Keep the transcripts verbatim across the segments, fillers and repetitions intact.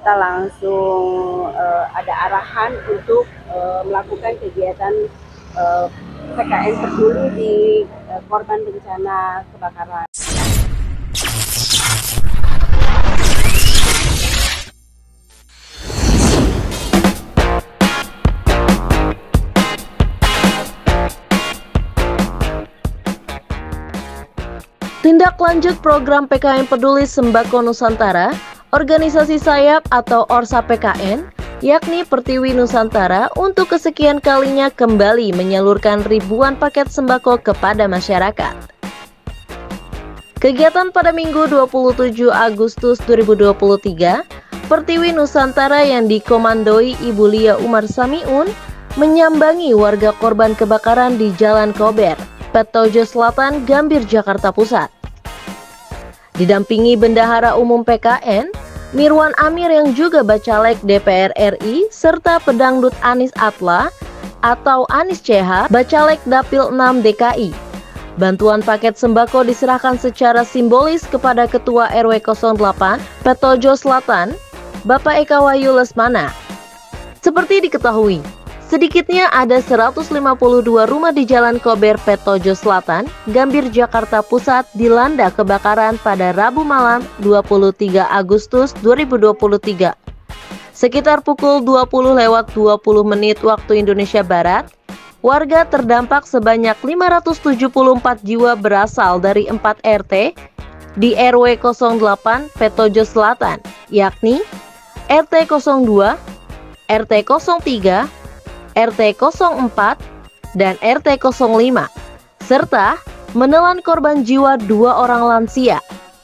kita langsung uh, ada arahan untuk uh, melakukan kegiatan uh, P K N peduli di uh, korban bencana kebakaran. Tindak lanjut program P K N Peduli Sembako Nusantara, organisasi sayap atau ORSA P K N, yakni Pertiwi Nusantara untuk kesekian kalinya kembali menyalurkan ribuan paket sembako kepada masyarakat. Kegiatan pada Minggu dua puluh tujuh Agustus dua ribu dua puluh tiga, Pertiwi Nusantara yang dikomandoi Ibu Lia Umar Samiun menyambangi warga korban kebakaran di Jalan Kober, Petojo Selatan, Gambir, Jakarta Pusat. Didampingi Bendahara Umum P K N, Mirwan Amir yang juga Bacalek D P R R I, serta pedangdut Anis Atla atau Anis C H, Bacalek Dapil enam D K I. Bantuan paket sembako diserahkan secara simbolis kepada Ketua R W nol delapan Petojo Selatan, Bapak Eka Wahyu Lesmana. Seperti diketahui, sedikitnya ada seratus lima puluh dua rumah di Jalan Kober, Petojo Selatan, Gambir, Jakarta Pusat dilanda kebakaran pada Rabu malam dua puluh tiga Agustus dua ribu dua puluh tiga. Sekitar pukul dua puluh lewat dua puluh menit waktu Indonesia Barat, warga terdampak sebanyak lima ratus tujuh puluh empat jiwa berasal dari empat R T di R W nol delapan Petojo Selatan, yakni R T nol dua, R T nol tiga, R T nol empat, dan R T nol lima, serta menelan korban jiwa dua orang lansia.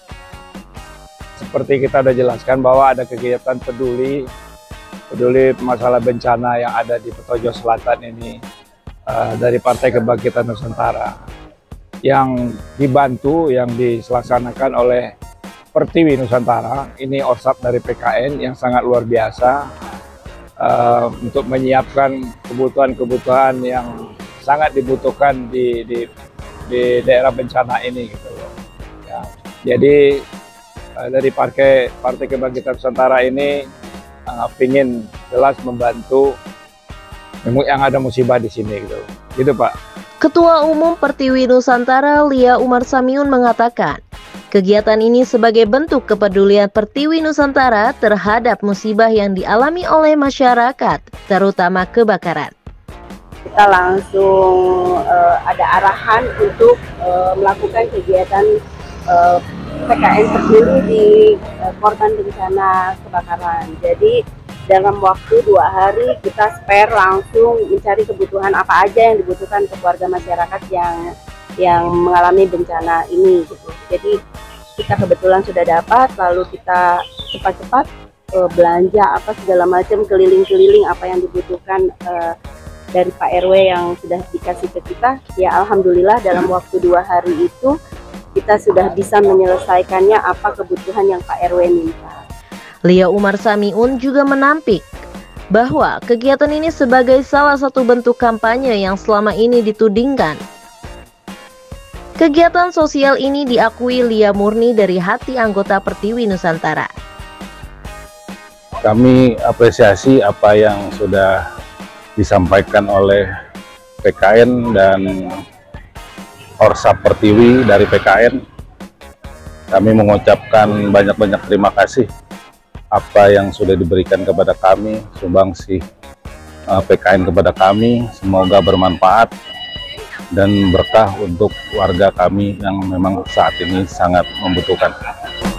Seperti kita sudah jelaskan bahwa ada kegiatan peduli, peduli masalah bencana yang ada di Petojo Selatan ini uh, dari Partai Kebangkitan Nusantara, yang dibantu, yang dilaksanakan oleh Pertiwi Nusantara. Ini ORSAP dari P K N yang sangat luar biasa. Uh, untuk menyiapkan kebutuhan-kebutuhan yang sangat dibutuhkan di, di, di daerah bencana ini gitu loh. Ya, jadi uh, dari Partai Partai Kebangkitan Nusantara ini uh, ingin jelas membantu yang ada musibah di sini gitu, gitu Pak. Ketua Umum Pertiwi Nusantara Lia Umar Samiun mengatakan, kegiatan ini sebagai bentuk kepedulian Pertiwi Nusantara terhadap musibah yang dialami oleh masyarakat, terutama kebakaran. Kita langsung uh, ada arahan untuk uh, melakukan kegiatan uh, P K N peduli di uh, korban bencana kebakaran. Jadi dalam waktu dua hari kita spare langsung mencari kebutuhan apa aja yang dibutuhkan ke keluarga masyarakat yang yang mengalami bencana ini gitu. Jadi kita kebetulan sudah dapat, lalu kita cepat-cepat uh, belanja apa segala macam, keliling-keliling apa yang dibutuhkan uh, dari Pak R W yang sudah dikasih ke kita. Ya alhamdulillah dalam waktu dua hari itu kita sudah bisa menyelesaikannya apa kebutuhan yang Pak R W minta. Lia Umar Samiun juga menampik bahwa kegiatan ini sebagai salah satu bentuk kampanye yang selama ini ditudingkan. Kegiatan sosial ini diakui Lia murni dari hati anggota Pertiwi Nusantara. Kami apresiasi apa yang sudah disampaikan oleh P K N dan ORSAP Pertiwi dari P K N. Kami mengucapkan banyak-banyak terima kasih apa yang sudah diberikan kepada kami, sumbangsi P K N kepada kami, semoga bermanfaat dan berkah untuk warga kami yang memang saat ini sangat membutuhkan.